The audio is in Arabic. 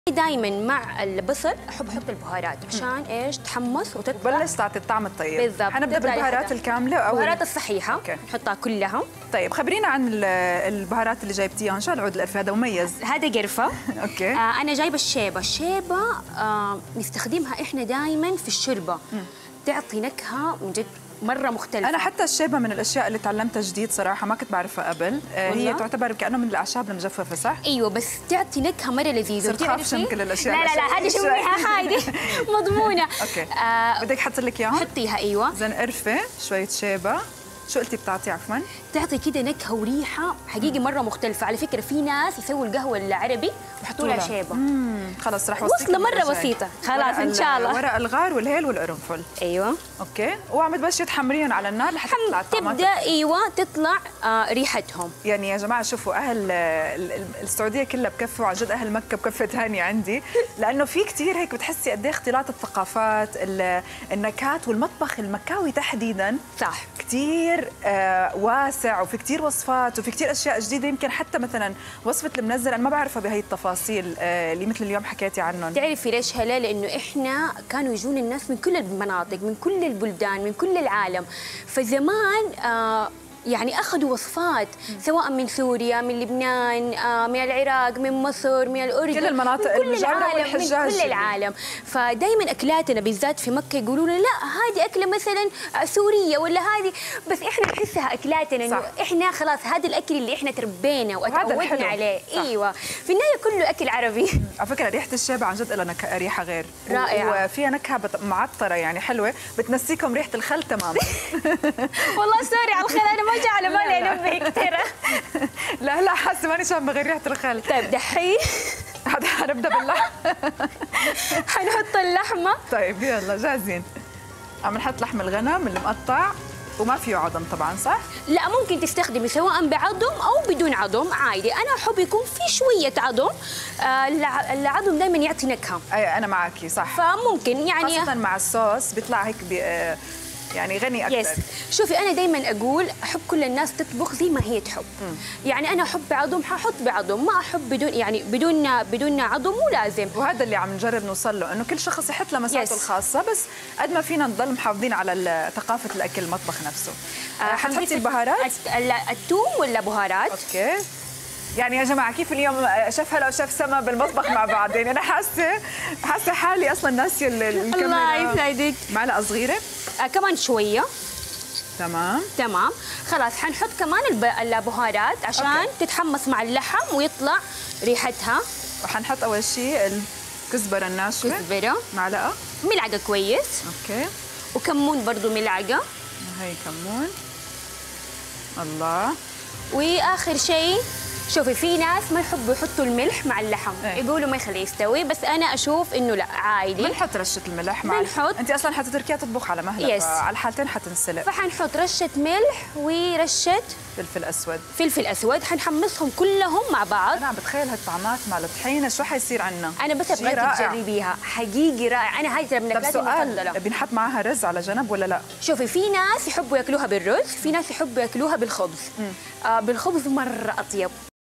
دائما مع البصل احط البهارات عشان ايش تحمص وتطلع بلش تعطي الطعم الطيب. بالضبط. حنبدا بالبهارات الكامله او البهارات الصحيحه. أوكي. نحطها كلها. طيب خبرينا عن البهارات اللي جايبتيها. ان شاء الله العود القرفه هذا مميز. هذا قرفه. اوكي. انا جايبه الشيبه نستخدمها احنا دائما في الشوربه. تعطي نكهه من جد مرة مختلفة. أنا حتى الشيبة من الأشياء اللي تعلمتها جديد صراحة، ما كنت بعرفها قبل. هي تعتبر كأنه من الأعشاب المجففة صح؟ أيوه بس تعطي نكهة مرة لذيذة. صرت خاف من كل الأشياء. لا هذه شويها هذه مضمونة. أوكي. بدك أحط لك إياهم؟ حطيها أيوه. زين قرفة، شوية شيبة. شو قلتي بتعطي عفوا؟ تعطي كده نكهة وريحة حقيقي مرة مختلفة. على فكرة في ناس يسووا القهوة العربي ويحطوا لها شيبة. خلاص راح وصلة مرة بسيطة. خلاص إن شاء الله. ورق الغار والهيل والقرنفل. أيوه. اوكي، وعم تبلشي تحمريهم على النار لحتى تطلع الطعمات. تبدا ايوه تطلع ريحتهم. يعني يا جماعه شوفوا اهل السعوديه كلها بكفوا، عن جد اهل مكه بكفه ثانيه عندي، لانه في كثير هيك بتحسي قد ايه اختلاط الثقافات، النكهات والمطبخ المكاوي تحديدا صح كثير واسع، وفي كثير وصفات وفي كثير اشياء جديده. يمكن حتى مثلا وصفه المنزل انا ما بعرفها بهي التفاصيل اللي مثل اليوم حكيتي عنهم. تعرفي ليش هلا؟ لانه احنا كانوا يجون الناس من كل المناطق، من كل البلدان، من كل العالم. فزمان يعني اخذوا وصفات سواء من سوريا، من لبنان، من العراق، من مصر، من الاردن، كل المناطق المجاوره والحجاج، من كل العالم. فدائما اكلاتنا بالذات في مكه يقولوا لنا لا هذه اكله مثلا سوريه ولا هذه، بس احنا نحسها اكلاتنا انه احنا خلاص هذا الاكل اللي احنا تربينا وتعودنا عليه. ايوه في النهايه كله اكل عربي. على فكره ريحه الشيبه عن جد لها ريحه غير رائعه، وفيها نكهه معطره يعني حلوه، بتنسيكم ريحه الخل تماما. والله سوري على الخل، انا ما جاء على بالي انبهك ترى. لا حاسه ماني شامه غير ريحه الخل. طيب دحين حنبدا باللحم. حنحط اللحمه. طيب يلا جاهزين. عم نحط لحم الغنم المقطع وما فيه عظم طبعا صح؟ لا ممكن تستخدمي سواء بعظم او بدون عظم عادي. انا احب يكون في شويه عظم. العظم دائما يعطي نكهه. اي انا معك صح. فممكن يعني خاصه مع الصوص بيطلع هيك يعني غني اكثر. يس. شوفي انا دائما اقول احب كل الناس تطبخ زي ما هي تحب. يعني انا احب بعظم ححط بعظم، ما احب بدون يعني بدون عظم مو لازم. وهذا اللي عم نجرب نوصل له، انه كل شخص يحط له مساحته الخاصه، بس قد ما فينا نضل محافظين على ثقافه الاكل المطبخ نفسه. حنحطي البهارات؟ الثوم ولا بهارات؟ اوكي. يعني يا جماعه كيف اليوم شيف هلا وشيف سما بالمطبخ مع بعض؟ يعني انا حاسه حالي اصلا ناسيه الكاميرا. الله يسعدك. معلقه صغيره كمان شويه. تمام. خلاص حنحط كمان البهارات عشان تتحمص مع اللحم ويطلع ريحتها. وحنحط اول شيء الكزبره الناشفه. كزبره ملعقه كويس. اوكي. وكمون برضو ملعقه. هي كمون. الله. واخر شيء شوفي في ناس ما يحبوا يحطوا الملح مع اللحم. يقولوا ما يخليه يستوي، بس انا اشوف انه لا عادي. بنحط رشه الملح مع بنحط. انت اصلا حتتركيها تطبخ على مهلها، فعلى الحالتين حتنسلق. فحنحط رشه ملح ورشه فلفل اسود. حنحمصهم كلهم مع بعض. انا عم بتخيل هالطعمات مع الطحينه شو حيصير عنا. انا بس ابغاك تجربيها حقيقي رائع. انا هاي من الاكلات المفضله. بنحط معها رز على جنب ولا لا؟ شوفي في ناس يحبوا ياكلوها بالرز، في ناس يحبوا ياكلوها بالخبز. بالخبز مره اطيب.